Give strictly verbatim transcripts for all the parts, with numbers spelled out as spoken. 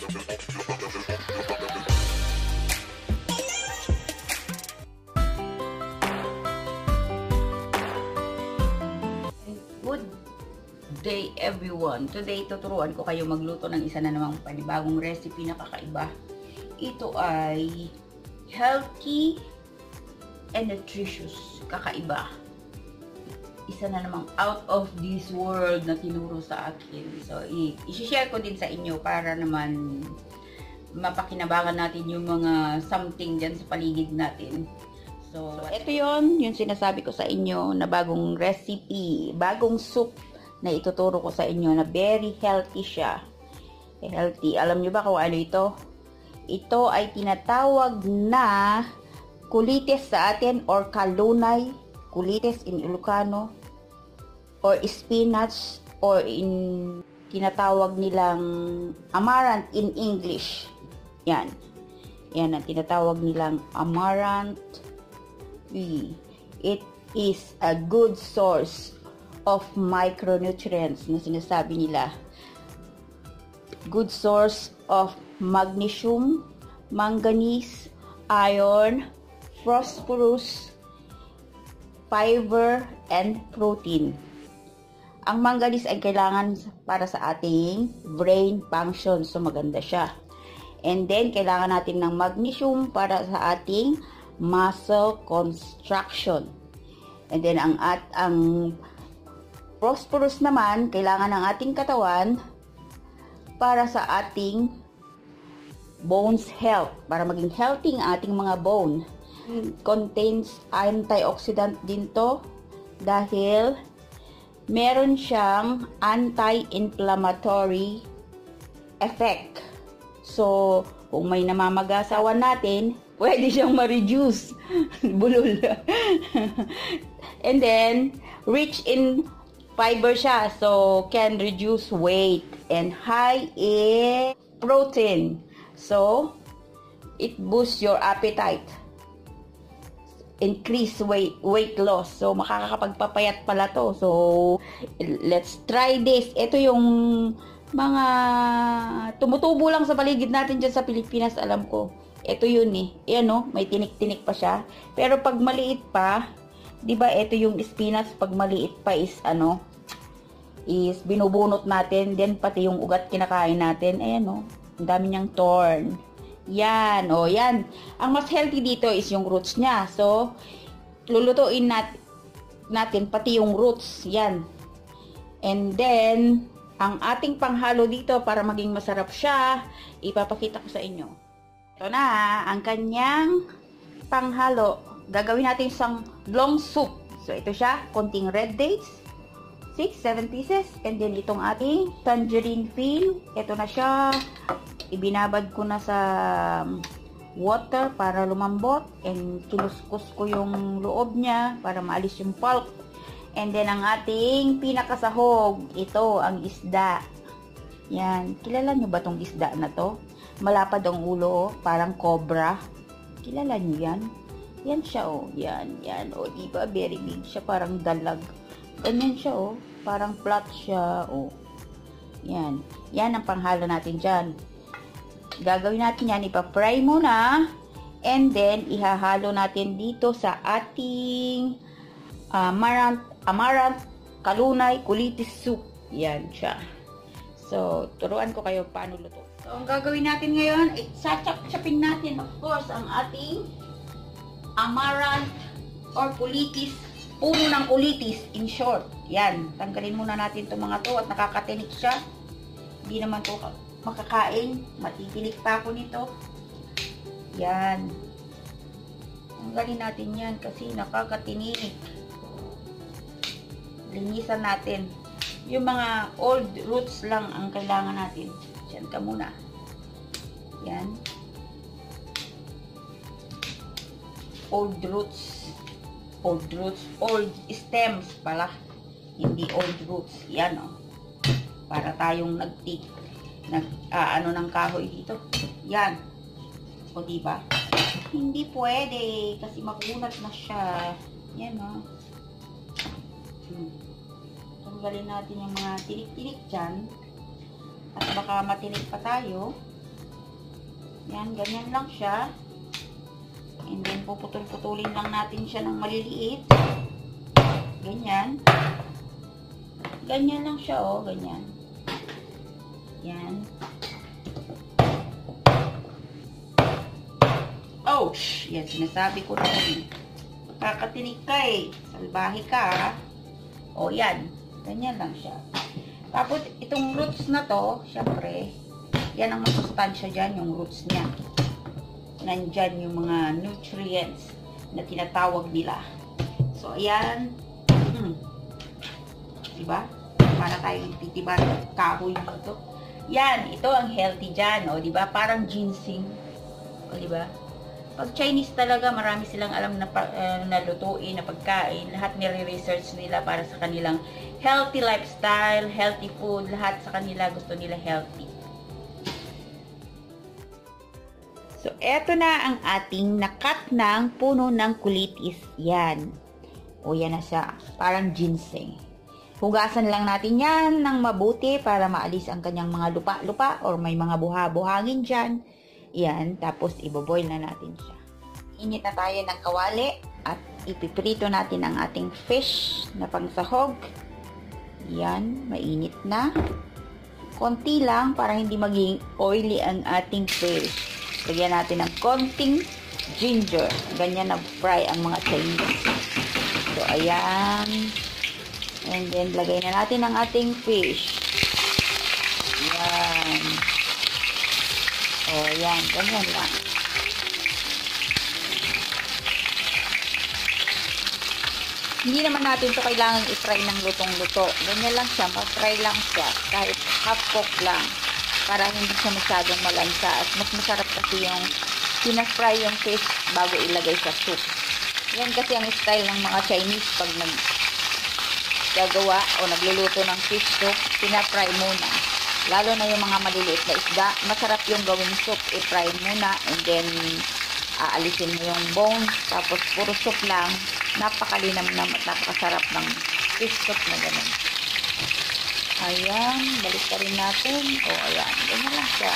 Good day everyone. Today tuturuan ko kayo magluto ng isa na namang panibagong recipe na kakaiba. Ito ay healthy and nutritious, kakaiba. Isa na namang out of this world na tinuro sa akin. So, i-share ko din sa inyo para naman mapakinabangan natin yung mga something dyan sa paligid natin. So, ito yon yung sinasabi ko sa inyo na bagong recipe, bagong soup na ituturo ko sa inyo na very healthy siya. Healthy. Alam nyo ba kung ano ito? Ito ay tinatawag na kulites sa atin or kalunay, kulites in Ilocano, or spinach, or in tinatawag nilang amaranth in English. Yan. Yan ang tinatawag nilang amaranth. It is a good source of micronutrients na sinasabi nila. Good source of magnesium, manganese, iron, phosphorus, fiber, and protein. Ang manganese ay kailangan para sa ating brain function. So maganda siya. And then kailangan natin ng magnesium para sa ating muscle construction. And then ang at ang phosphorus naman kailangan ng ating katawan para sa ating bones health, para maging healthy ang ating mga bone. Contains antioxidant din to dahil meron siyang anti-inflammatory effect. So kung may namamagasawan natin, pwede siyang ma-reduce. Bulol. And then, rich in fiber siya. So, can reduce weight. And high in protein. So, it boosts your appetite. Increase weight, weight loss. So, makakapagpapayat pala to. So, let's try this. Ito yung mga tumutubo lang sa paligid natin dyan sa Pilipinas, alam ko. Ito yun eh. Ayan o, may tinik-tinik pa siya. Pero pag maliit pa, di ba ito yung spinach, pag maliit pa is ano, is binubunot natin. Then pati yung ugat kinakain natin. Ayan o, ang dami niyang thorn. Yan, o yan. Ang mas healthy dito is yung roots niya. So, lulutuin nat natin pati yung roots. Yan. And then, ang ating panghalo dito para maging masarap siya, ipapakita ko sa inyo. Ito na, ang kanyang panghalo. Gagawin natin isang long soup. So, ito siya. Konting red dates. six, seven pieces. And then, itong ating tangerine peel. Ito na siya. Ibinabad ko na sa water para lumambot. And kinuskus ko yung loob niya para maalis yung pulp. And then, ang ating pinakasahog. Ito, ang isda. Yan. Kilala nyo ba tong isda na to? Malapad ang ulo, oh, parang cobra. Kilala nyo yan? Yan siya, oh. Yan, yan. O, oh, diba? Very big siya. Parang dalag. Ganyan siya, oh. Parang flat siya, oh. Yan. Yan ang panghalo natin dyan. Gagawin natin yan. Ipa-fry muna. And then, ihahalo natin dito sa ating amaranth, amaranth, kalunay, kulitis soup. Yan siya. So, turuan ko kayo paano luto. So, ang gagawin natin ngayon, ay sachap-chapin natin, of course, ang ating amaranth or kulitis. Puno ng kulitis, in short. Yan. Tanggalin muna natin itong mga to at nakakatinik siya. Hindi naman to makakain. Matitinik pa ako nito. Yan. Tanggalin natin yan kasi nakakatinik. Linisan natin. Yung mga old roots lang ang kailangan natin. Diyan ka muna. Yan. Old roots. Old roots. Old stems pala. Hindi old roots. Yan o. Oh. Para tayong nag-tik. Nag, ah, ano ng kahoy dito. Yan. O diba? Hindi pwede. Kasi makunat na siya. Yan o. Oh. Hmm. Tanggalin natin yung mga tinik-tinik dyan. At baka matinik pa tayo. Yan, ganyan lang siya. And then, puputol-putulin lang natin siya ng maliliit. Ganyan. Ganyan lang siya, oh. Ganyan. Yan. Oh, shh! Yan, sinasabi ko na rin. Kakatinig ka eh. Salbahe ka, ha? O, yan. Ganyan lang siya. Tapos, itong roots na to, syempre, yan ang masustansya dyan, yung roots niya. Nandyan yung mga nutrients na tinatawag nila. So, ayan. Hmm. Diba? Para tayong titiba ng kahoy dito. Yan, ito ang healthy dyan, o, diba? Parang ginseng. O, diba? Pag Chinese talaga, marami silang alam na, uh, na lutuin, na pagkain. Lahat nire-research nila para sa kanilang healthy lifestyle, healthy food. Lahat sa kanila gusto nila healthy. So, eto na ang ating nakat ng puno ng kulitis. Yan. O, yan na siya. Parang ginseng. Hugasan lang natin yan ng mabuti para maalis ang kanyang mga lupa-lupa or may mga buha-buhangin dyan. Yan. Tapos, iboboil na natin siya. Init na tayo ng kawali at ipiprito natin ang ating fish na pangsahog. Yan. Mainit na. Konti lang para hindi maging oily ang ating fish. Lagyan natin ng konting ginger. Ganyan na fry ang mga Chinese. So, ayan. And then, lagay na natin ang ating fish. Ayan. O, ayan. Ganyan lang. Hindi naman natin ito kailangan i-fry ng lutong-luto. Ganyan lang siya. Ma-fry lang siya. Kahit half-cook lang. Para hindi siya masyadong malansa. At mas masarap kasi yung pinafry yung fish bago ilagay sa soup. Yan kasi ang style ng mga Chinese pag naggagawa o nagluluto ng fish soup, pinafry muna. Lalo na yung mga maliliit na isda, masarap yung gawing soup. I-fry muna and then aalisin mo yung bones. Tapos puro soup lang. Napakalinam na napakasarap ng fish soup na ganun. Ayan, balik ka rin natin. O, ayan, ganyan lang siya.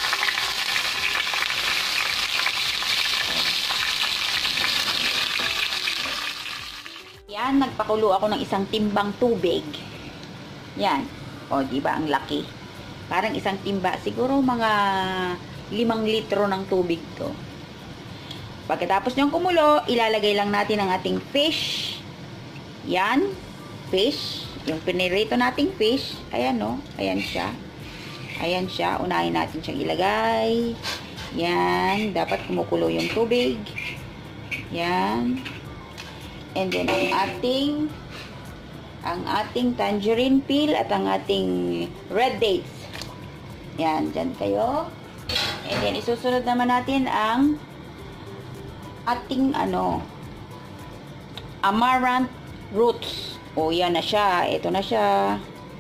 Yan, nagpakulo ako ng isang timbang tubig. Yan. O, diba, ang laki. Parang isang timba. Siguro mga limang litro ng tubig to. Pagkatapos niyang kumulo, ilalagay lang natin ang ating fish. Yan. Fish. Yung pinirito nating fish, ayan no, ayan siya. Ayan siya, unahin natin siyang ilagay. Yan, dapat kumukulo yung tubig. Yan. And then ang ating ang ating tangerine peel at ang ating red dates. Yan, dyan kayo. And then isusunod naman natin ang ating ano amaranth roots. O, yan na siya. Ito na siya.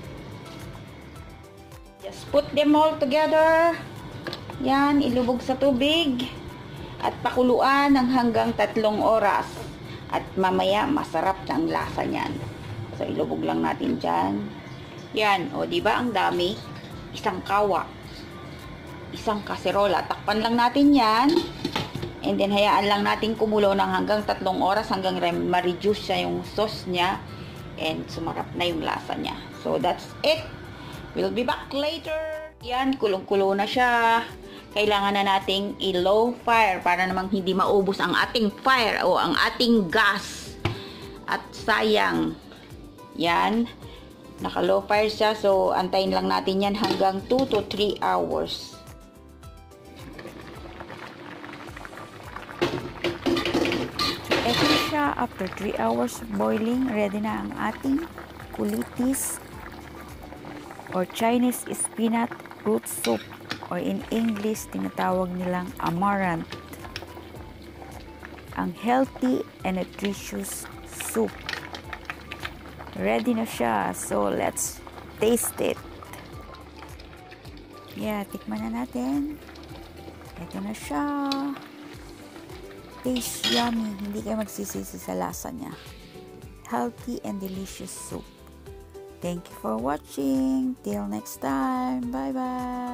Just put them all together. Yan, ilubog sa tubig. At pakuluan ng hanggang tatlong oras. At mamaya, masarap na ang lasa niyan. So, ilubog lang natin dyan. Yan, o, diba ang dami? Isang kawa. Isang kaserola. Takpan lang natin yan. And then, hayaan lang natin kumulo ng hanggang tatlong oras hanggang ma-reduce siya yung sauce niya. And sumarap na yung lasa niya. So, that's it. We'll be back later. Yan, kulong-kulo na siya. Kailangan na nating i-low fire para namang hindi maubos ang ating fire o ang ating gas. At sayang. Yan. Naka-low fire siya. So, antayin lang natin yan hanggang two to three hours. Ito na siya, after three hours boiling, ready na ang ating kulitis or Chinese spinach root soup or in English, tinatawag nilang amaranth. Ang healthy and nutritious soup. Ready na siya. So, let's taste it. Yeah, tikman na natin. Ito na siya. Taste yummy. Hindi kayo magsisisi sa lasa niya. Healthy and delicious soup. Thank you for watching. Till next time. Bye-bye.